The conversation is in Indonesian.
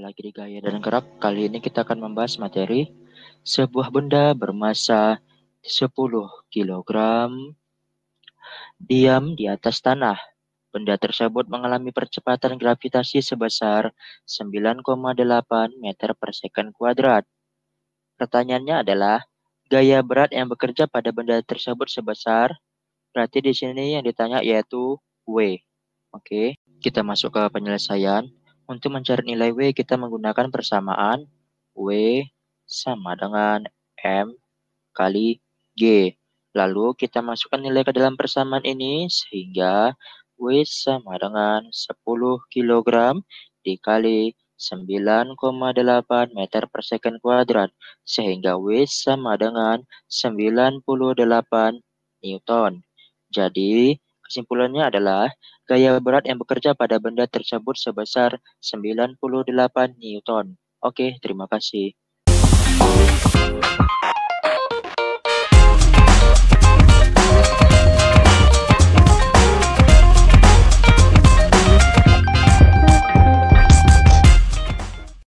lagi di Gaya dan Gerak. Kali ini kita akan membahas materi sebuah benda bermassa 10 kilogram diam di atas tanah. Benda tersebut mengalami percepatan gravitasi sebesar 9,8 meter per second kuadrat. Pertanyaannya adalah, gaya berat yang bekerja pada benda tersebut sebesar, berarti di sini yang ditanya yaitu W. Oke, kita masuk ke penyelesaian. Untuk mencari nilai W, kita menggunakan persamaan W sama dengan M kali G. Lalu kita masukkan nilai ke dalam persamaan ini, sehingga W sama dengan 10 kilogram dikali 9,8 meter per second kuadrat, sehingga W sama dengan 98 Newton. Jadi, kesimpulannya adalah gaya berat yang bekerja pada benda tersebut sebesar 98 Newton. Oke, terima kasih.